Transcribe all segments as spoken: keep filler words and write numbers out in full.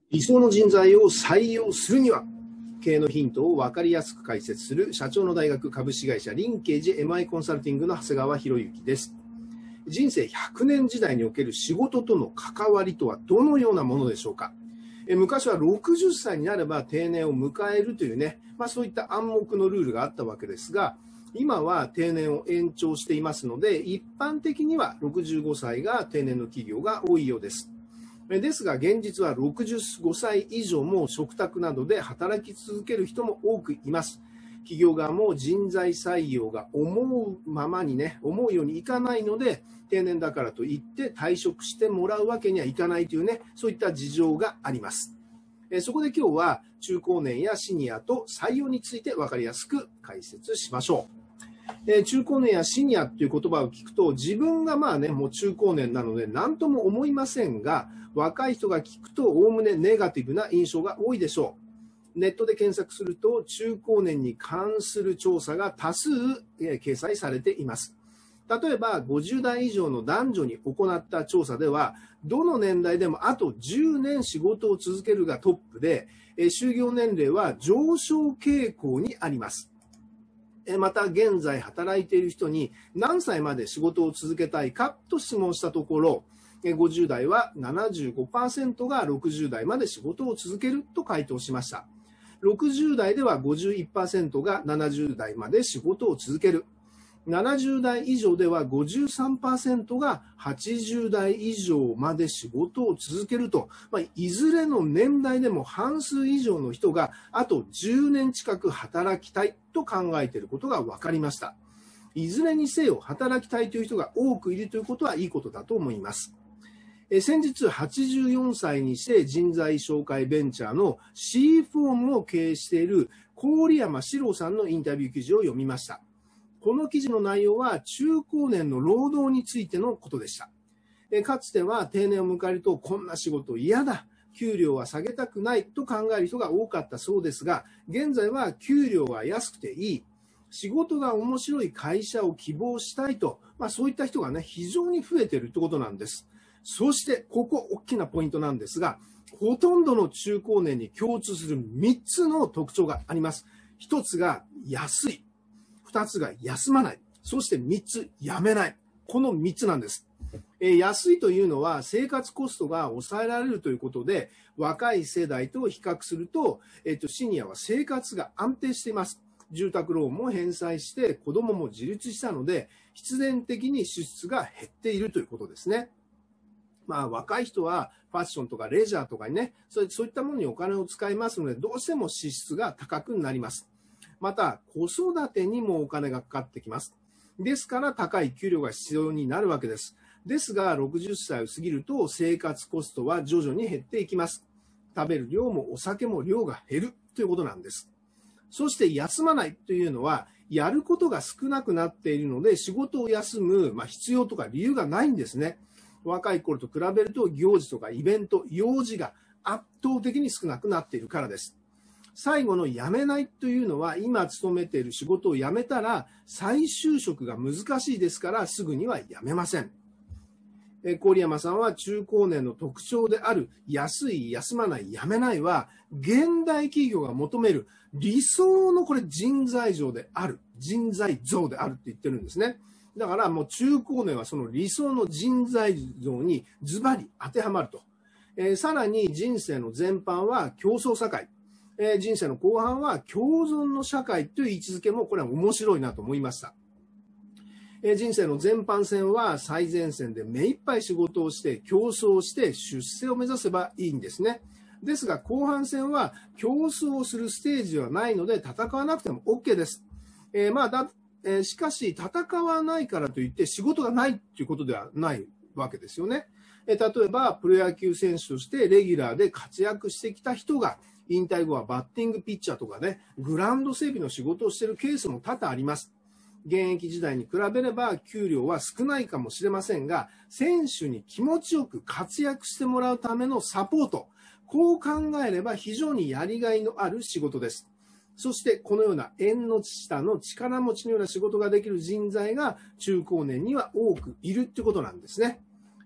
理想の人材を採用するには、経営のヒントを分かりやすく解説する社長の大学株式会社リンケージ エムアイ コンサルティングの長谷川博之です。人生ひゃくねん時代における仕事との関わりとはどのようなものでしょうか。え昔はろくじゅっさいになれば定年を迎えるというね、まあ、そういった暗黙のルールがあったわけですが、今は定年を延長していますので、一般的にはろくじゅうごさいが定年の企業が多いようです。ですが現実はろくじゅうごさい以上も嘱託などで働き続ける人も多くいます。企業側も人材採用が思うままにね、思うようにいかないので、定年だからといって退職してもらうわけにはいかないというね、そういった事情があります。そこで今日は中高年やシニアと採用について分かりやすく解説しましょう。中高年やシニアという言葉を聞くと、自分がまあね、もう中高年なので何とも思いませんが、若い人が聞くとおおむねネガティブな印象が多いでしょう。ネットで検索すると中高年に関する調査が多数掲載されています。例えばごじゅうだい以上の男女に行った調査では、どの年代でもあとじゅうねん仕事を続けるがトップで、就業年齢は上昇傾向にあります。また現在働いている人に何歳まで仕事を続けたいかと質問したところ、ごじゅうだいは ななじゅうごパーセント がろくじゅうだいまで仕事を続けると回答しました。ろくじゅうだいでは ごじゅういちパーセント がななじゅうだいまで仕事を続ける。ななじゅうだい以上では ごじゅうさんパーセント がはちじゅうだい以上まで仕事を続けると、まあ、いずれの年代でも半数以上の人があとじゅうねん近く働きたいと考えていることが分かりました。いずれにせよ働きたいという人が多くいるということはいいことだと思います。先日はちじゅうよんさいにして人材紹介ベンチャーの C フォームを経営している郡山史郎さんのインタビュー記事を読みました。この記事の内容は中高年の労働についてのことでした。かつては定年を迎えるとこんな仕事嫌だ、給料は下げたくないと考える人が多かったそうですが、現在は給料が安くていい、仕事が面白い会社を希望したいと、まあ、そういった人がね非常に増えているということなんです。そしてここ大きなポイントなんですが、ほとんどの中高年に共通するみっつの特徴があります。ひとつが安い、ふたつが休まない、そしてみっつやめない。このみっつなんです。えー、安いというのは生活コストが抑えられるということで、若い世代と比較すると、えーと、シニアは生活が安定しています。住宅ローンも返済して子供も自立したので、必然的に支出が減っているということですね。まあ、若い人はファッションとかレジャーとかにね、そういったものにお金を使いますので、どうしても支出が高くなります。また、子育てにもお金がかかってきます。ですから、高い給料が必要になるわけです。ですが、ろくじゅっさいを過ぎると、生活コストは徐々に減っていきます。食べる量もお酒も量が減るということなんです。そして、休まないというのは、やることが少なくなっているので、仕事を休む、まあ、必要とか理由がないんですね。若い頃と比べると行事とかイベント、用事が圧倒的に少なくなっているからです。最後の辞めないというのは、今勤めている仕事を辞めたら再就職が難しいですから、すぐには辞めません。郡山さんは中高年の特徴である安い、休まない、辞めないは現代企業が求める理想のこれ人材像である、人材像であるって言ってるんですね。だからもう中高年はその理想の人材像にズバリ当てはまると。えー、さらに人生の前半は競争社会、えー、人生の後半は共存の社会という位置づけもこれは面白いなと思いました。えー、人生の前半戦は最前線で目いっぱい仕事をして競争して出世を目指せばいいんですね。ですが後半戦は競争するステージではないので戦わなくても OK です。えー、まあだえー、しかし戦わないからといって仕事がないということではないわけですよね。えー、例えばプロ野球選手としてレギュラーで活躍してきた人が引退後はバッティングピッチャーとかね、グラウンド整備の仕事をしているケースも多々あります。現役時代に比べれば給料は少ないかもしれませんが、選手に気持ちよく活躍してもらうためのサポート、こう考えれば非常にやりがいのある仕事です。そしてこのような縁の下の力持ちのような仕事ができる人材が中高年には多くいるということなんですね。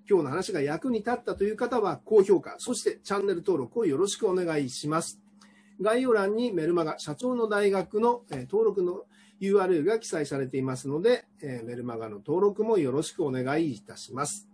今日の話が役に立ったという方は高評価、そしてチャンネル登録をよろしくお願いします。概要欄にメルマガ、社長の大学の登録の ユーアールエル が記載されていますので、メルマガの登録もよろしくお願いいたします。